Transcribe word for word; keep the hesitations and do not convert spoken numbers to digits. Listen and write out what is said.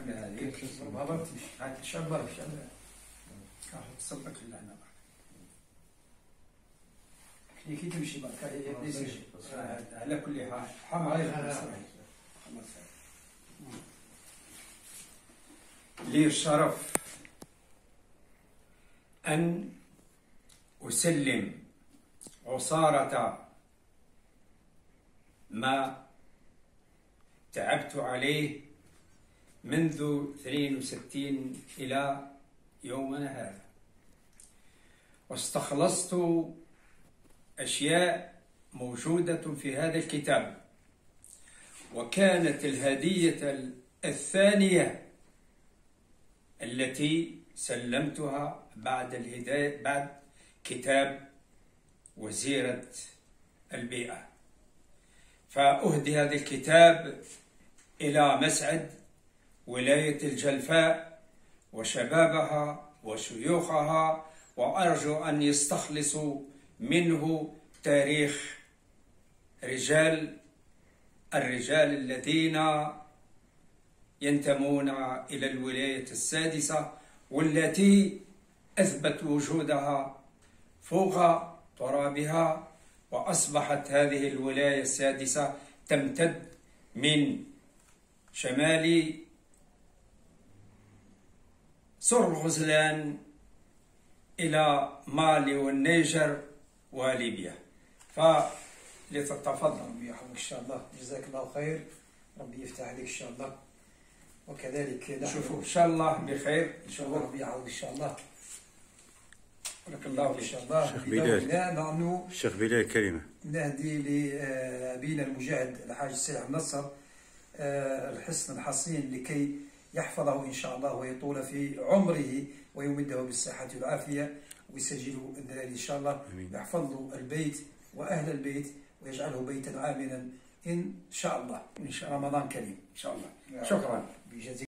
ولا هذه ما ضربتش هاك شبر شبر كاحط صدق لله انا كي كي تمشي برك على كل حال حرام عليك لي الشرف أن أسلم عصارة ما تعبت عليه منذ اثنين وستين إلى يومنا هذا، واستخلصت أشياء موجودة في هذا الكتاب. وكانت الهدية الثانية التي سلمتها بعد الهداية بعد كتاب وزيرة البيئة، فأهدي هذا الكتاب إلى مسعد ولاية الجلفاء وشبابها وشيوخها، وأرجو أن يستخلصوا منه تاريخ رجال الرجال الذين ينتمون إلى الولاية السادسة والتي أثبت وجودها فوق ترابها، وأصبحت هذه الولاية السادسة تمتد من شمال سور الغزلان إلى مالي والنيجر وليبيا. فلتتفضل. ربي يحفظك إن شاء الله، جزاك الله خير، ربي يفتح عليك إن شاء الله. وكذلك نشوفوا إن شاء الله بخير إن شاء الله، ربي يعوض إن شاء الله. بارك الله إن شاء الله. شيخ بلال نحن الشيخ بلال كلمة نهدي لأبينا المجاهد الحاج السيد النصر الحصن الحصين لكي يحفظه إن شاء الله ويطول في عمره ويمده بالصحة والعافية، ويسجله إن شاء الله، يحفظ له البيت وأهل البيت ويجعله بيتا آمنا إن شاء الله. إن شاء الله رمضان كريم إن شاء الله. شكرا.